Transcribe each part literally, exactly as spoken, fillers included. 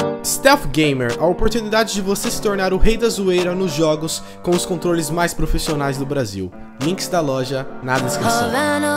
Stealth Gamer, a oportunidade de você se tornar o rei da zoeira nos jogos com os controles mais profissionais do Brasil. Links da loja na descrição.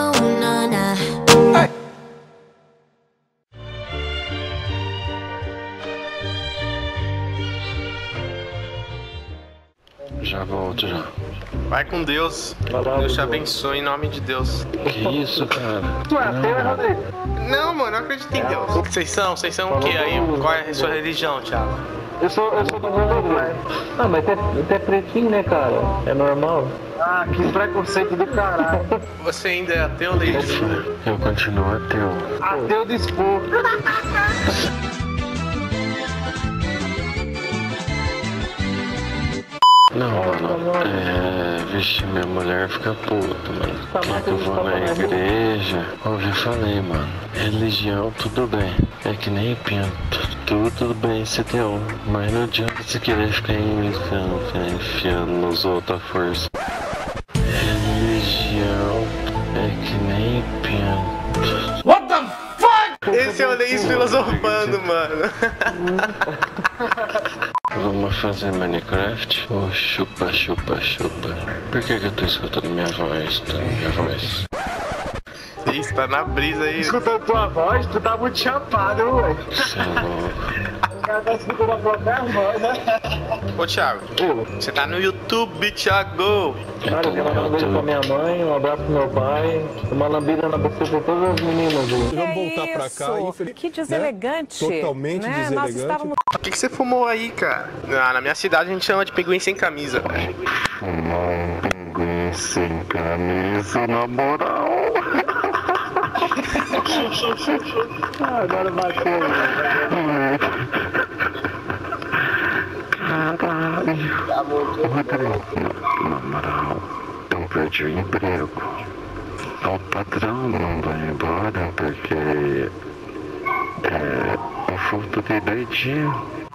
Já volto, já. Vai com Deus. Deus te abençoe em nome de Deus. Que isso, cara? Tu é ateu, é, Rodrigo? Não, mano, eu acredito em Deus. O que vocês são? Vocês são o que aí? Qual é a sua religião, Thiago? Eu sou, eu sou do mundo. Ah, mas até, até pretinho, né, cara? É normal. Ah, que preconceito do caralho. Você ainda é ateu, Leite? Eu continuo ateu. Ateu de expor. Não, mano, é... Vixe, minha mulher fica puta, mano. Quer que eu vou na igreja? Ó, eu já falei, mano. Religião, tudo bem. É que nem pinto. Tudo, tudo bem se tem um. Mas não adianta você querer ficar enfiando, enfiando nos outros à força. Religião é que nem pinto. What the fuck? Esse é o Leis filosofando, mano. Vamos fazer Minecraft? Oh, chupa, chupa, chupa. Por que que eu tô escutando minha voz? Tá? Minha voz. Isso, tá na brisa aí. Escutando tua voz, tu tá muito chapado, ué. Você é louco. O cara tá escutando a própria voz, né? Ô, Thiago, você tá no YouTube, Thiago. Cara, eu quero mandar um beijo pra minha mãe, um abraço pro meu pai, uma lambida na boca de todas as meninas aí. Vamos voltar pra cá, infeliz... Que deselegante. Né? Totalmente né? deselegante. Nós estávamos... O que, que você fumou aí, cara? Ah, na minha cidade a gente chama de pinguim sem camisa. Fumar um pinguim sem camisa, na moral. Ah, agora bateu, né? Rodrigo, na moral, eu perdi o emprego. O patrão não vai embora porque é, eu falta de doidinho.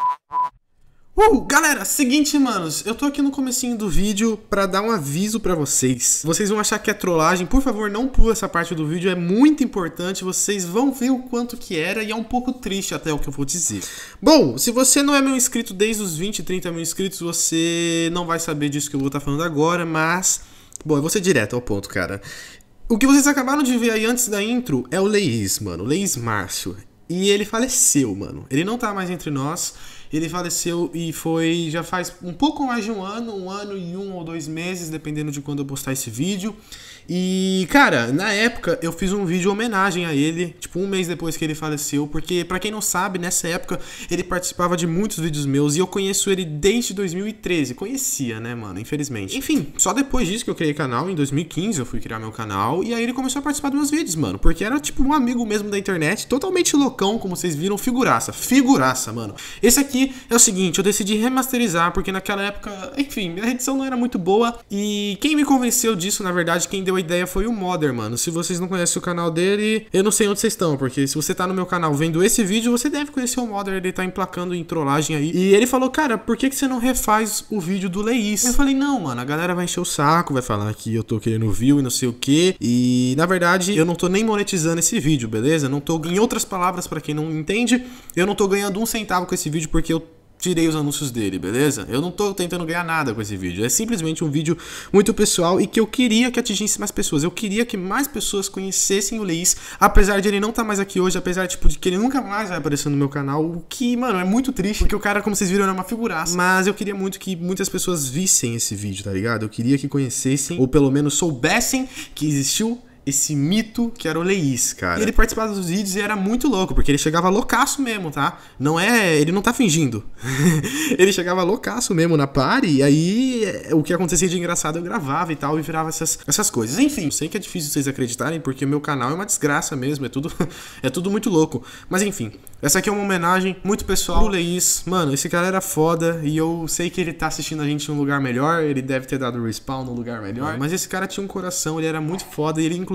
Uh, galera, seguinte, manos, eu tô aqui no comecinho do vídeo pra dar um aviso pra vocês. Vocês vão achar que é trollagem, por favor, não pula essa parte do vídeo, é muito importante, vocês vão ver o quanto que era e é um pouco triste até o que eu vou dizer. Bom, se você não é meu inscrito desde os vinte, trinta mil inscritos, você não vai saber disso que eu vou estar falando agora, mas... Bom, eu vou ser direto ao ponto, cara. O que vocês acabaram de ver aí antes da intro é o Leis, mano, Leis Márcio. E ele faleceu, mano, ele não tá mais entre nós. Ele faleceu e foi já faz um pouco mais de um ano, um ano e um ou dois meses, dependendo de quando eu postar esse vídeo. E, cara, na época eu fiz um vídeo em homenagem a ele, tipo um mês depois que ele faleceu, porque pra quem não sabe, nessa época ele participava de muitos vídeos meus e eu conheço ele desde dois mil e treze, conhecia, né, mano, infelizmente. Enfim, só depois disso que eu criei canal, em dois mil e quinze eu fui criar meu canal e aí ele começou a participar dos meus vídeos, mano, porque era tipo um amigo mesmo da internet, totalmente loucão, como vocês viram, figuraça, figuraça, mano. Esse aqui é o seguinte, eu decidi remasterizar, porque naquela época, enfim, minha edição não era muito boa e quem me convenceu disso, na verdade, quem deu a ideia foi o Modder, mano. Se vocês não conhecem o canal dele, eu não sei onde vocês estão, porque se você tá no meu canal vendo esse vídeo, você deve conhecer o Modder, ele tá emplacando em trollagem aí. E ele falou, cara, por que que você não refaz o vídeo do Leis? Eu falei, não, mano, a galera vai encher o saco, vai falar que eu tô querendo view e não sei o que. E, na verdade, eu não tô nem monetizando esse vídeo, beleza? Não tô, em outras palavras, pra quem não entende, eu não tô ganhando um centavo com esse vídeo porque eu tirei os anúncios dele, beleza? Eu não tô tentando ganhar nada com esse vídeo. É simplesmente um vídeo muito pessoal e que eu queria que atingisse mais pessoas. Eu queria que mais pessoas conhecessem o Leis, apesar de ele não estar mais aqui hoje, apesar tipo, de que ele nunca mais vai aparecer no meu canal, o que, mano, é muito triste, porque o cara, como vocês viram, era uma figuraça. Mas eu queria muito que muitas pessoas vissem esse vídeo, tá ligado? Eu queria que conhecessem, ou pelo menos soubessem que existiu esse mito que era o Leis, cara. E ele participava dos vídeos e era muito louco, porque ele chegava loucaço mesmo, tá? Não é... Ele não tá fingindo. Ele chegava loucaço mesmo na party, e aí o que acontecia de engraçado eu gravava e tal, e virava essas, essas coisas. Enfim, eu sei que é difícil vocês acreditarem, porque o meu canal é uma desgraça mesmo, é tudo, é tudo muito louco. Mas enfim, essa aqui é uma homenagem muito pessoal pro Leis. Mano, esse cara era foda, e eu sei que ele tá assistindo a gente em um lugar melhor, ele deve ter dado respawn num lugar melhor, mas esse cara tinha um coração, ele era muito foda, e ele inclusive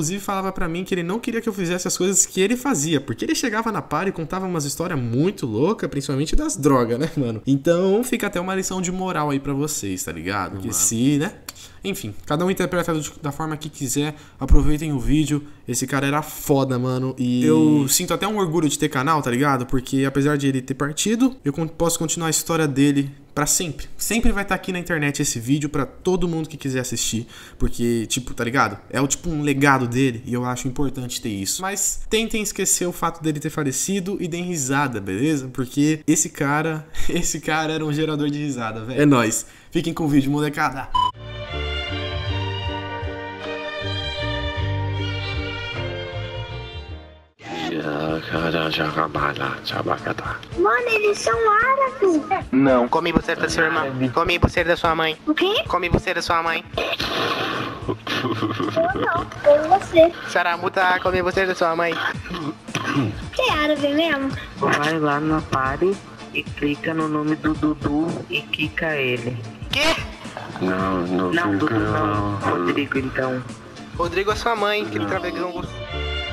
inclusive falava pra mim que ele não queria que eu fizesse as coisas que ele fazia, porque ele chegava na par e contava umas histórias muito loucas, principalmente das drogas, né, mano? Então fica até uma lição de moral aí pra vocês, tá ligado? Que se, né? Enfim, cada um interpreta da forma que quiser. Aproveitem o vídeo. Esse cara era foda, mano. E eu sinto até um orgulho de ter canal, tá ligado? Porque apesar de ele ter partido, eu posso continuar a história dele pra sempre. Sempre vai estar aqui na internet esse vídeo pra todo mundo que quiser assistir. Porque, tipo, tá ligado? É o tipo um legado dele e eu acho importante ter isso. Mas tentem esquecer o fato dele ter falecido e deem risada, beleza? Porque esse cara, esse cara era um gerador de risada, velho. É nóis. Fiquem com o vídeo, molecada. Mano, eles são árabes. Não. Come você da sua irmã. Come você da sua mãe. O quê? Come você da sua mãe. Eu não, com você. Saramuta, come você da sua mãe. Você é árabe mesmo? Vai lá na party e clica no nome do Dudu e quica ele. Quê? Não, não, Não, Dudu fica... não. Rodrigo, então. Rodrigo é sua mãe, que ele trabalha com você.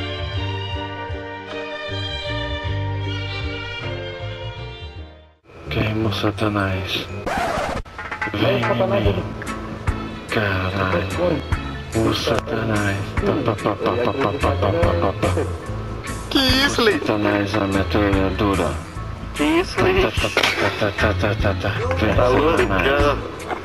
Queima o Satanás. Vem em mim. Caralho. O Satanás. Pa, pa, pa, pa, pa, pa, pa, pa, pa. Que isso, Leite? Satanás, a metralhadora. Que isso, Leite? Tá, tá, tá, tá, tá, tá. Vem, Satanás.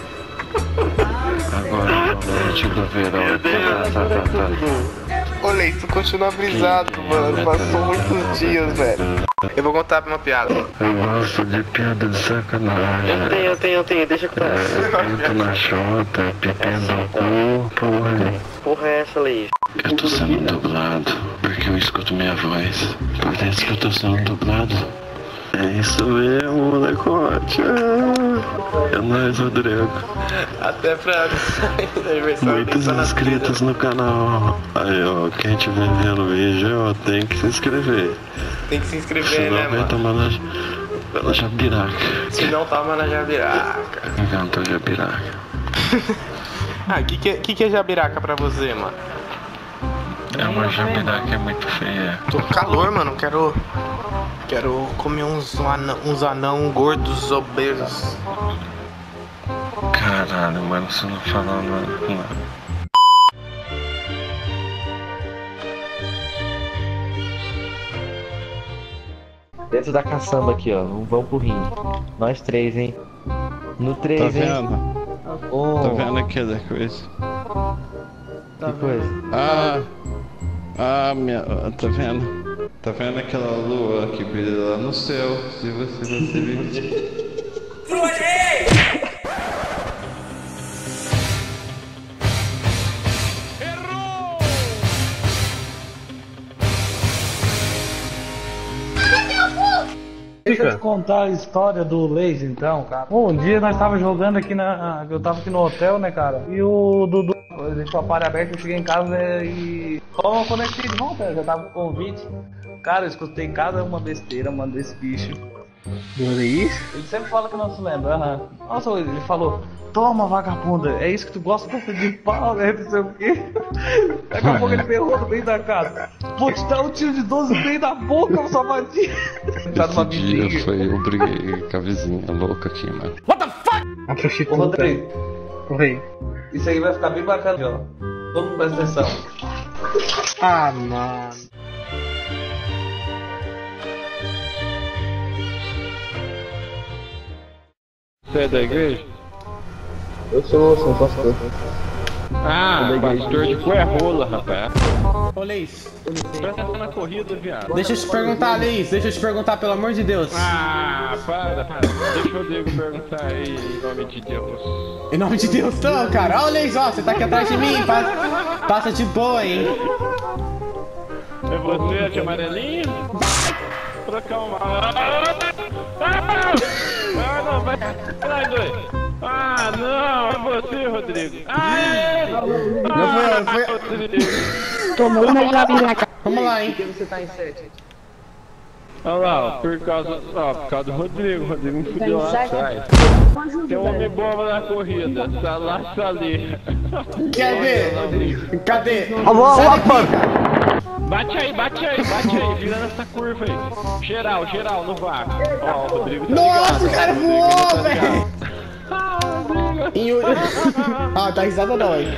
Agora é o noite do verão. Tá, tá, tá, tá. Ô, Leite, tu continua brisado, mano. Passou muitos dias, velho. Eu vou contar uma piada. Eu gosto de piada de sacanagem. Eu tenho, eu tenho, eu tenho, deixa eu É, pinto na chota, pipendo no cu, porra. Porra é essa, Leite? Eu tô sendo dublado, porque eu escuto minha voz. Parece que eu tô sendo dublado. É isso mesmo, molecote. É nóis, Rodrigo. Até pra aniversário. Muitos inscritos no canal. Aí, ó, quem estiver vendo o vídeo, ó, tem que se inscrever. Tem que se inscrever, Senão né, vai mano? tomar na, na jabiraca. Se não toma na jabiraca. Inventou jabiraca. Ah, o que, que, que, que é jabiraca pra você, mano? É uma jabiraca muito feia. Tô com calor, mano. Quero. Quero comer uns anão, uns anão gordos, obesos. Caralho, mano, você não fala nada. Dentro da caçamba aqui, ó. Não vamos pro ringue. Nós três, hein? No três, Tá hein? vendo? Um. Tá vendo aquela coisa? Que coisa? Ah, ah, minha, tá vendo? Tá vendo aquela lua que brilha lá no céu? Se você não se vir. Deixa eu te contar a história do Lazy então, cara. Um dia nós tava jogando aqui na. Eu tava aqui no hotel, né, cara? E o Dudu deixou a parede aberta, eu cheguei em casa e. Só conectei de volta, eu já tava com convite. Cara, eu escutei cada uma besteira, mano, desse bicho. Do Lazy? Ele sempre fala que não se lembra, aham. Nossa, ele falou. Toma, vagabunda, é isso que tu gosta de pau, né? Não sei o quê. Daqui a pouco ele berrou no meio da casa. Vou te dar um tiro de doze no meio da boca, sua vadia. Esse dia foi, eu briguei com a vizinha louca aqui, mano. What the fuck? Uma prostituta. Ô, Rodrigo. Oi. Isso aí vai ficar bem bacana, ó. Todo mundo presta atenção. Ah, mano. Você é da igreja? Eu sou, sou um pastor. Ah, pastor de cu é rola, rapaz. Ô, Leis, Presta atenção na corrida, viado. deixa eu te perguntar, Leis, deixa eu te perguntar, pelo amor de Deus. Ah, para, para. Deixa o Rodrigo perguntar aí, em nome de Deus. Em nome de Deus, não, cara. Ó, Leis, ó, você tá aqui atrás de mim, passa, passa de boa, hein. É você, de amarelinho? Trocar uma... Ah, não, vai... Vai, dois. Ah, não, é você, Rodrigo. Aê! Não foi eu, foi... Tomou na jabiraca. Vamos lá, hein. Por que você tá em sete? Olha lá, por causa, ó, por causa do Rodrigo. O Rodrigo me fudeu lá atrás. Tem um homem bomba na corrida. Tá lá, tá ali. Cadê? Cadê? Alô, opa! Bate aí, bate aí, bate aí. Vira nessa curva aí. Geral, geral, no vácuo. Ó, o Rodrigo tá Nossa, ligado. o cara Rodrigo voou, tá velho! ligado. Ah, Rodrigo. E o... Ah, tá risada não, hein?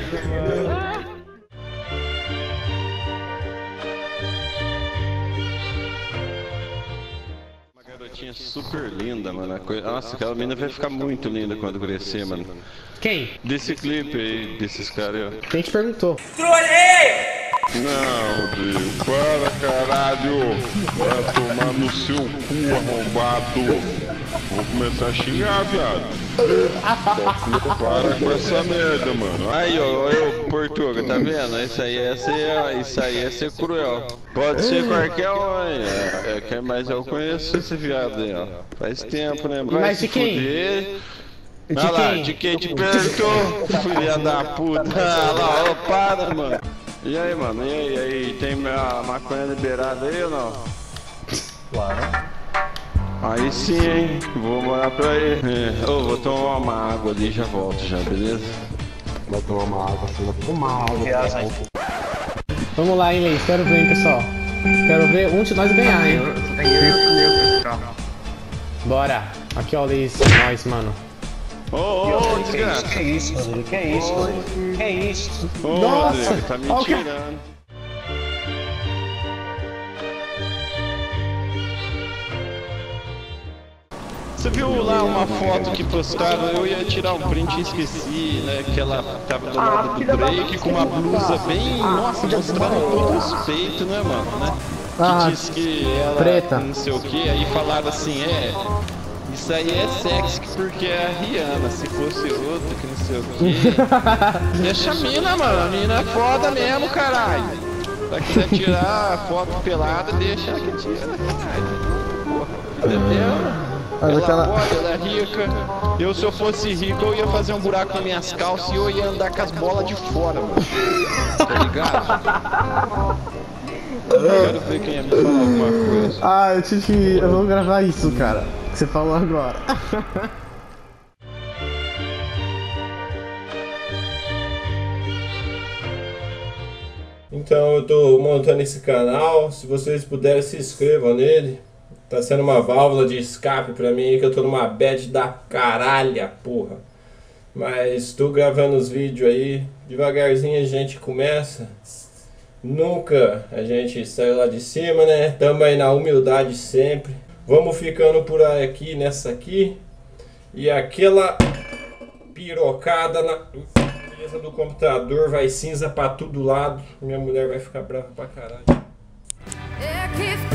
Garotinha super linda, mano. Nossa, aquela menina vai ficar muito linda quando crescer, mano. Quem? Desse clipe aí, desses caras aí, ó. Quem te perguntou? Trolei! Não, Rodrigo, para, caralho! Vai tomar no seu cu, arrombado! Vou começar a xingar, viado. Para com essa merda, mano. Aí, ó, eu, Portuga, tá vendo? Isso aí é ser, isso aí é ser cruel. Pode ser qualquer um, é, é, mas eu conheço esse viado aí, ó. Faz tempo, né? Vai Mas de quem? Fuder. De Olha lá, quem? de quem te perguntou, filha da puta. Olha lá, ó, para, mano. E aí, mano, e aí, e aí, tem minha maconha liberada aí ou não? Claro. Aí sim, hein, vou morar pra aí. É. Ô, vou tomar uma água ali e já volto já, beleza? Vai tomar uma água, assim, vai tomar água. Vamos lá, hein, Leis. Quero ver, hein, pessoal. Quero ver um de nós ganhar, hein. Bora. Aqui, ó, Leis. Nós, mano. Ô, ô, ô, desgraça. Que isso, Rodrigo? Que isso, Rodrigo? Que isso? Ô, Nossa, Rodrigo, tá me ó, tirando. Você viu lá uma foto que postaram? Eu ia tirar um print e esqueci, né? Que ela tava do lado do Drake com uma blusa bem. Nossa, mostrando todos os peitos, né, mano? Né? Ah, Que diz que ela preta. não sei o que, aí falaram assim, é. Isso aí é sexy porque é a Rihanna, se fosse outra que não sei o que. Deixa a mina, mano, a mina é foda mesmo, caralho. Se ela quiser tirar foto pelada, deixa ela que tira, caralho. Porra, entendeu? Ela, aquela... foda, ela é rica. Eu, se eu fosse rico, eu ia fazer um buraco nas minhas calças e eu ia andar com as bolas de fora, mano. Tá ligado? Eu quero ver quem ia me falar alguma coisa. Ah, eu tive que... Eu vou gravar isso, cara. Que você falou agora. Então eu tô montando esse canal. Se vocês puderem, se inscrevam nele. Tá sendo uma válvula de escape pra mim, que eu tô numa bad da caralha, porra. Mas tô gravando os vídeos aí. Devagarzinho a gente começa. Nunca a gente saiu lá de cima, né? Tamo aí na humildade sempre. Vamos ficando por aqui, nessa aqui. E aquela pirocada na mesa do computador vai cinza pra todo lado. Minha mulher vai ficar brava pra caralho.